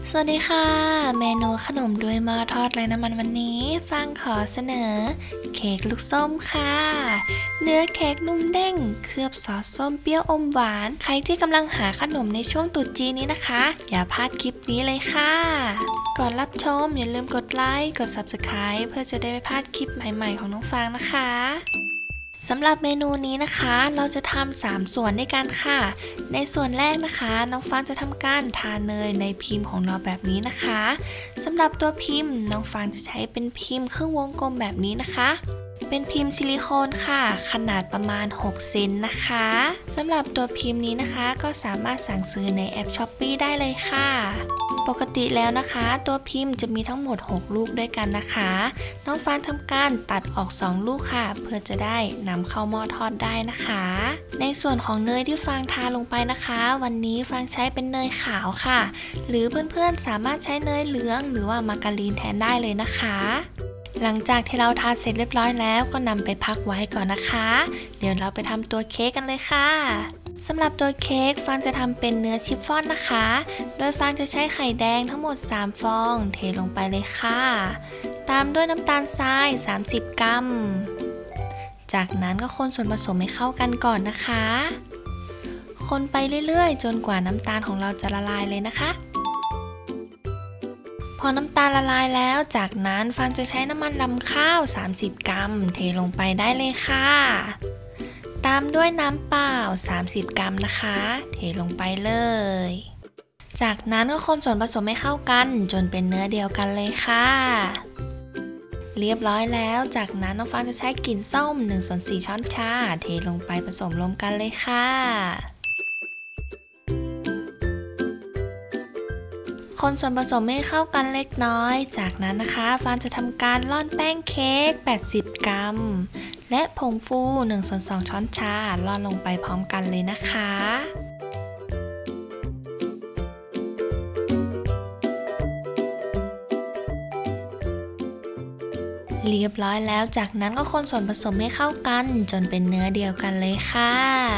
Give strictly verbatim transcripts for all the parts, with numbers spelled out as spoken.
สวัสดีค่ะเมนูขนมด้วยหม้อทอดไร้น้ำมันวันนี้ฟังขอเสนอเค้กลูกส้มค่ะเนื้อเค้กนุ่มเด้งเคลือบซอสส้มเปรี้ยวอมหวานใครที่กำลังหาขนมในช่วงตรุษจีนนี้นะคะอย่าพลาดคลิปนี้เลยค่ะก่อนรับชมอย่าลืมกดไลค์กด ซับสไครบ์ เพื่อจะได้ไม่พลาดคลิปใหม่ๆของน้องฟางนะคะสำหรับเมนูนี้นะคะเราจะทำสามส่วนด้วยกันค่ะในส่วนแรกนะคะน้องฟางจะทำการทาเนยในพิมพ์ของเราแบบนี้นะคะสำหรับตัวพิมพ์น้องฟางจะใช้เป็นพิมพ์ครึ่งวงกลมแบบนี้นะคะเป็นพิมพ์ซิลิโคนค่ะขนาดประมาณหกเซนนะคะสำหรับตัวพิมพ์นี้นะคะก็สามารถสั่งซื้อในแอป ช้อปปี้ ได้เลยค่ะปกติแล้วนะคะตัวพิมพ์จะมีทั้งหมดหกลูกด้วยกันนะคะน้องฟางทำการตัดออกสองลูกค่ะเพื่อจะได้นำเข้าหม้อทอดได้นะคะในส่วนของเนยที่ฟางทาลงไปนะคะวันนี้ฟางใช้เป็นเนยขาวค่ะหรือเพื่อนๆสามารถใช้เนยเหลืองหรือว่ามาการีนแทนได้เลยนะคะหลังจากที่เราทาเสร็จเรียบร้อยแล้วก็นำไปพักไว้ก่อนนะคะเดี๋ยวเราไปทำตัวเค้กกันเลยค่ะสำหรับตัวเค้กฟางจะทำเป็นเนื้อชิฟฟ่อนนะคะโดยฟางจะใช้ไข่แดงทั้งหมดสามฟองเทลงไปเลยค่ะตามด้วยน้ำตาลทรายสามสิบกรัมจากนั้นก็คนส่วนผสมให้เข้ากันก่อนนะคะคนไปเรื่อยๆจนกว่าน้ำตาลของเราจะละลายเลยนะคะพอน้ำตาลละลายแล้วจากนั้นฟางจะใช้น้ำมันรำข้าวสามสิบกรัมเทลงไปได้เลยค่ะตามด้วยน้ำเปล่าสามสิบกรัมนะคะเทลงไปเลยจากนั้นก็คนส่วนผสมให้เข้ากันจนเป็นเนื้อเดียวกันเลยค่ะเรียบร้อยแล้วจากนั้นน้องฟางจะใช้กลิ่นส้มหนึ่งส่วนสี่ช้อนชาเทลงไปผสมรวมกันเลยค่ะคนส่วนผสมให้เข้ากันเล็กน้อยจากนั้นนะคะฟางจะทำการร่อนแป้งเค้กแปดสิบกรัมและผงฟูหนึ่งส่วนสองช้อนชาร่อนลงไปพร้อมกันเลยนะคะเรียบร้อยแล้วจากนั้นก็คนส่วนผสมให้เข้ากันจนเป็นเนื้อเดียวกันเลยค่ะ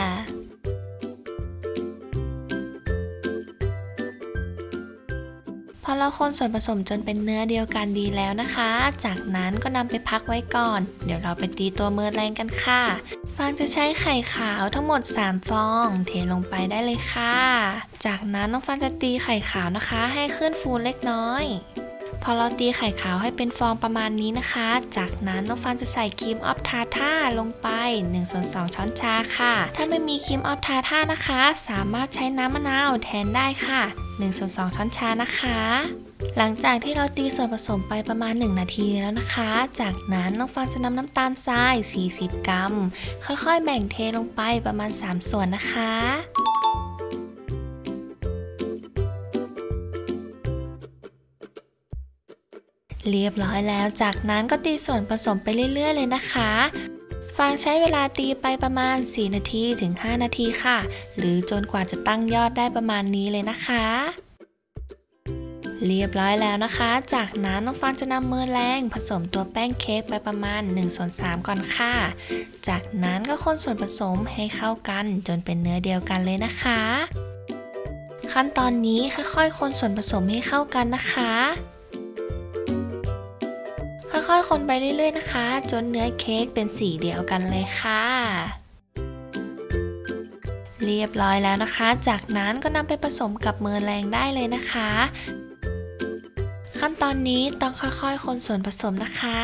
พอเราคนส่วนผสมจนเป็นเนื้อเดียวกันดีแล้วนะคะจากนั้นก็นำไปพักไว้ก่อนเดี๋ยวเราไปตีตัวเมอร์แรงกันค่ะฟางจะใช้ไข่ขาวทั้งหมดสามฟองเทลงไปได้เลยค่ะจากนั้นน้องฟางจะตีไข่ขาวนะคะให้ขึ้นฟูเล็กน้อยพอเราตีไข่ขาวให้เป็นฟองประมาณนี้นะคะจากนั้นน้องฟางจะใส่ครีมออฟทาท่าลงไปหนึ่งส่วนสองช้อนชาค่ะถ้าไม่มีครีมออฟทาท่านะคะสามารถใช้น้ำมะนาวแทนได้ค่ะหนึ่งส่วนสองช้อนชานะคะหลังจากที่เราตีส่วนผสมไปประมาณหนึ่งนาทีแล้วนะคะจากนั้นน้องฟางจะนำน้ำตาลทรายสี่สิบกรัมค่อยๆแบ่งเทลงไปประมาณสามส่วนนะคะเรียบร้อยแล้วจากนั้นก็ตีส่วนผสมไปเรื่อยๆเลยนะคะฟางใช้เวลาตีไปประมาณสี่นาทีถึงห้านาทีค่ะหรือจนกว่าจะตั้งยอดได้ประมาณนี้เลยนะคะเรียบร้อยแล้วนะคะจากนั้นน้องฟางจะนำเมอร์แรงผสมตัวแป้งเค้กไปประมาณหนึ่งส่วนสามก่อนค่ะจากนั้นก็คนส่วนผสมให้เข้ากันจนเป็นเนื้อเดียวกันเลยนะคะขั้นตอนนี้ค่อยๆคนส่วนผสมให้เข้ากันนะคะค่อยๆคนไปเรื่อยๆนะคะจนเนื้อเค้กเป็นสีเดียวกันเลยค่ะเรียบร้อยแล้วนะคะจากนั้นก็นำไปผสมกับเมอร์แรงได้เลยนะคะขั้นตอนนี้ต้องค่อยๆคนส่วนผสมนะคะ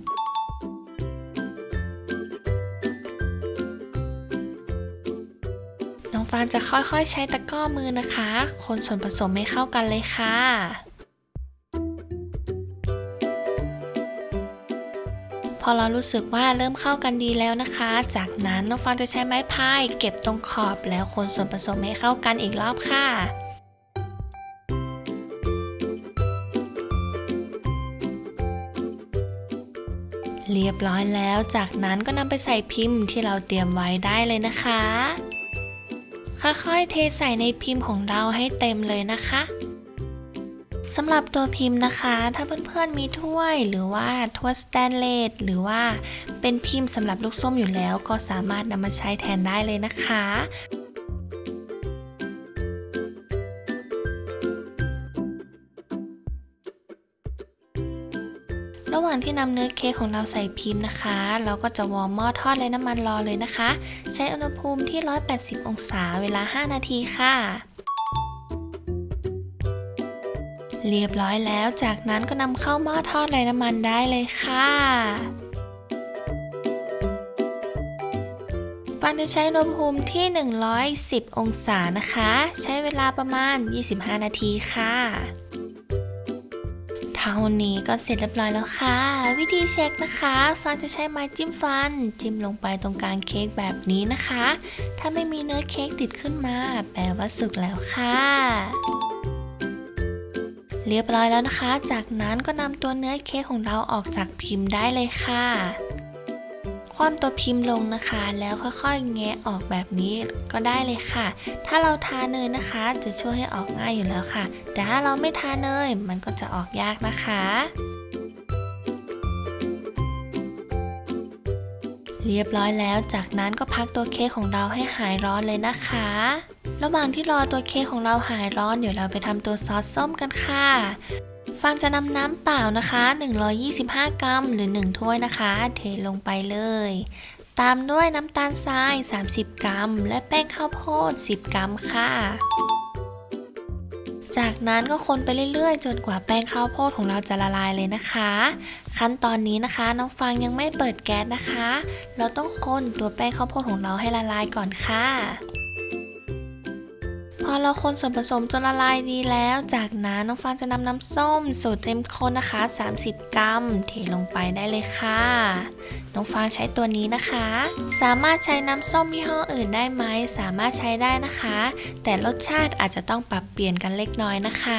น้องฟางจะค่อยๆใช้ตะกร้อมือนะคะคนส่วนผสมให้เข้ากันเลยค่ะพอเรารู้สึกว่าเริ่มเข้ากันดีแล้วนะคะจากนั้นน้องฟางจะใช้ไม้พายเก็บตรงขอบแล้วคนส่วนผสมให้เข้ากันอีกรอบค่ะเรียบร้อยแล้วจากนั้นก็นำไปใส่พิมพ์ที่เราเตรียมไว้ได้เลยนะคะค่อยๆเทใส่ในพิมพ์ของเราให้เต็มเลยนะคะสำหรับตัวพิมพ์นะคะถ้าเพื่อนๆมีถ้วยหรือว่าถ้วยสแตนเลสหรือว่าเป็นพิมพ์สำหรับลูกส้มอยู่แล้วก็สามารถนำมาใช้แทนได้เลยนะคะระหว่างที่นำเนื้อเค้กของเราใส่พิมพ์นะคะเราก็จะวอร์มหม้อทอดไร้น้ำมันรอเลยนะคะใช้อุณหภูมิที่หนึ่งร้อยแปดสิบองศาเวลาห้านาทีค่ะเรียบร้อยแล้วจากนั้นก็นำเข้าหม้อทอดไร้น้ำมันได้เลยค่ะฟางจะใช้อุณหภูมิที่หนึ่งร้อยสิบองศานะคะใช้เวลาประมาณยี่สิบห้านาทีค่ะเท่านี้ก็เสร็จเรียบร้อยแล้วค่ะวิธีเช็คนะคะฟางจะใช้ไม้จิ้มฟันจิ้มลงไปตรงกลางเค้กแบบนี้นะคะถ้าไม่มีเนื้อเค้กติดขึ้นมาแปลว่าสุกแล้วค่ะเรียบร้อยแล้วนะคะจากนั้นก็นำตัวเนื้อเค้กของเราออกจากพิมพ์ได้เลยค่ะคว่ำตัวพิมพ์ลงนะคะแล้วค่อยๆแงะออกแบบนี้ก็ได้เลยค่ะถ้าเราทาเนยนะคะจะช่วยให้ออกง่ายอยู่แล้วค่ะแต่ถ้าเราไม่ทาเนยมันก็จะออกยากนะคะเรียบร้อยแล้วจากนั้นก็พักตัวเค้กของเราให้หายร้อนเลยนะคะระหว่างที่รอตัวเค้กของเราหายร้อนเดี๋ยวเราไปทำตัวซอสส้มกันค่ะฟางจะนำน้ำเปล่านะคะหนึ่งร้อยยี่สิบห้ากรัมหรือหนึ่งถ้วยนะคะเทลงไปเลยตามด้วยน้ำตาลทรายสามสิบกรัมและแป้งข้าวโพดสิบกรัมค่ะจากนั้นก็คนไปเรื่อยๆจนกว่าแป้งข้าวโพดของเราจะละลายเลยนะคะขั้นตอนนี้นะคะน้องฟางยังไม่เปิดแก๊สนะคะเราต้องคนตัวแป้งข้าวโพดของเราให้ละลายก่อนค่ะพอเราคนส่วนผสมจนละลายดีแล้วจากนั้นน้องฟางจะนำน้ำส้มสูตรเข้มข้นนะคะสามสิบกรัมเทลงไปได้เลยค่ะน้องฟางใช้ตัวนี้นะคะสามารถใช้น้ำส้มยี่ห้ออื่นได้ไหมสามารถใช้ได้นะคะแต่รสชาติอาจจะต้องปรับเปลี่ยนกันเล็กน้อยนะคะ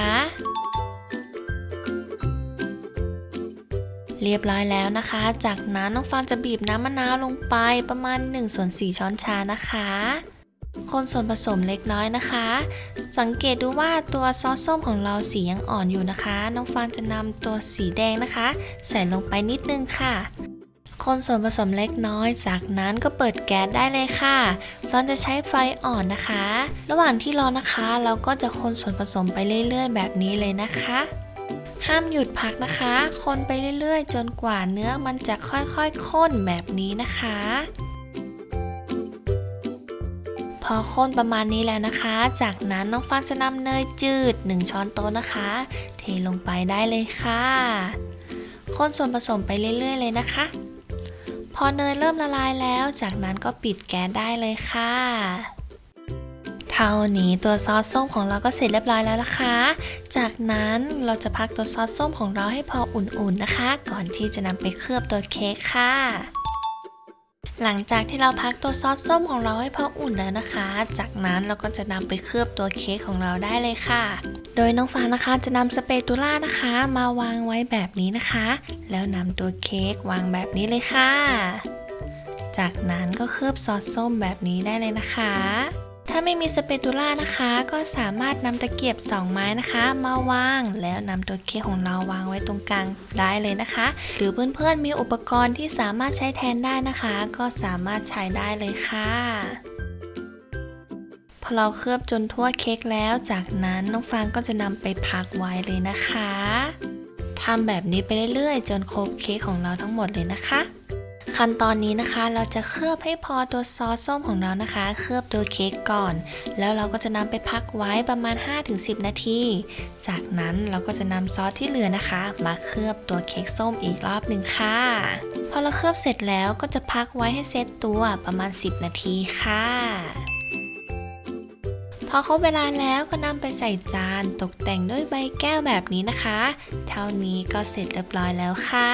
เรียบร้อยแล้วนะคะจากนั้นน้องฟางจะบีบน้ำมะนาวลงไปประมาณหนึ่งส่วนสี่ช้อนชานะคะคนส่วนผสมเล็กน้อยนะคะสังเกตดูว่าตัวซอสส้มของเราสียังอ่อนอยู่นะคะน้องฟางจะนำตัวสีแดงนะคะใส่ลงไปนิดนึงค่ะคนส่วนผสมเล็กน้อยจากนั้นก็เปิดแก๊สได้เลยค่ะฟางจะใช้ไฟอ่อนนะคะระหว่างที่รอนะคะเราก็จะคนส่วนผสมไปเรื่อยๆแบบนี้เลยนะคะห้ามหยุดพักนะคะคนไปเรื่อยๆจนกว่าเนื้อมันจะค่อยๆข้นแบบนี้นะคะพอข้นประมาณนี้แล้วนะคะจากนั้นน้องฟางจะนำเนยจืดหนึ่งช้อนโต๊ะนะคะเทลงไปได้เลยค่ะคนส่วนผสมไปเรื่อยๆเลยนะคะพอเนยเริ่มละลายแล้วจากนั้นก็ปิดแก๊สได้เลยค่ะเท่านี้ตัวซอสส้มของเราก็เสร็จเรียบร้อยแล้วนะคะจากนั้นเราจะพักตัวซอสส้มของเราให้พออุ่นๆนะคะก่อนที่จะนำไปเคลือบตัวเค้กค่ะหลังจากที่เราพักตัวซอสส้มของเราให้พออุ่นแล้วนะคะจากนั้นเราก็จะนำไปเคลือบตัวเค้กของเราได้เลยค่ะโดยน้องฟางนะคะจะนำสเปตูล่านะคะมาวางไว้แบบนี้นะคะแล้วนำตัวเค้กวางแบบนี้เลยค่ะจากนั้นก็เคลือบซอสส้มแบบนี้ได้เลยนะคะถ้าไม่มีสเปตูล่านะคะก็สามารถนำตะเกียบสองไม้นะคะมาวางแล้วนำตัวเค้กของเราวางไว้ตรงกลางได้เลยนะคะหรือเพื่อนๆมีอุปกรณ์ที่สามารถใช้แทนได้นะคะก็สามารถใช้ได้เลยค่ะพอเราเคลือบจนทั่วเค้กแล้วจากนั้นน้องฟางก็จะนำไปพักไว้เลยนะคะทำแบบนี้ไปเรื่อยๆจนครบเค้กของเราทั้งหมดเลยนะคะขั้นตอนนี้นะคะเราจะเคลือบให้พอตัวซอสส้มของเรานะคะเคลือบตัวเค้กก่อนแล้วเราก็จะนำไปพักไว้ประมาณ ห้าถึงสิบ นาทีจากนั้นเราก็จะนำซอสที่เหลือนะคะมาเคลือบตัวเค้กส้มอีกรอบหนึ่งค่ะพอเราเคลือบเสร็จแล้วก็จะพักไว้ให้เซตตัวประมาณสิบนาทีค่ะพอครบเวลาแล้วก็นำไปใส่จานตกแต่งด้วยใบแก้วแบบนี้นะคะเท่านี้ก็เสร็จเรียบร้อยแล้วค่ะ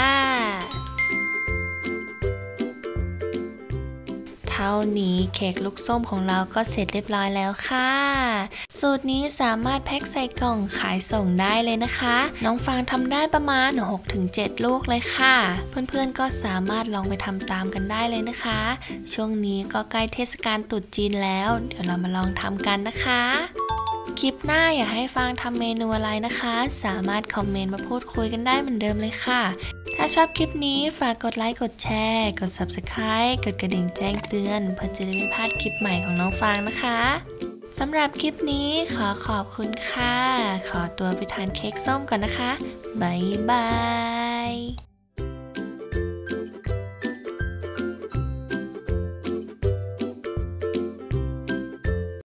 เท่านี้เค้กลูกส้มของเราก็เสร็จเรียบร้อยแล้วค่ะสูตรนี้สามารถแพ็คใส่กล่องขายส่งได้เลยนะคะน้องฟางทำได้ประมาณ หกถึงเจ็ด ลูกเลยค่ะเพื่อนๆก็สามารถลองไปทำตามกันได้เลยนะคะช่วงนี้ก็ใกล้เทศกาลตรุษจีนแล้วเดี๋ยวเรามาลองทำกันนะคะคลิปหน้าอยากให้ฟางทำเมนูอะไรนะคะสามารถคอมเมนต์มาพูดคุยกันได้เหมือนเดิมเลยค่ะถ้าชอบคลิปนี้ฝากกดไลค์กดแชร์กด ซับสไครบ์ กดกระดิ่งแจ้งเตือนเพื่อจะได้ไม่พลาดคลิปใหม่ของน้องฟางนะคะสำหรับคลิปนี้ขอขอบคุณค่ะขอตัวไปทานเค้กส้มก่อนนะคะบ๊ายบาย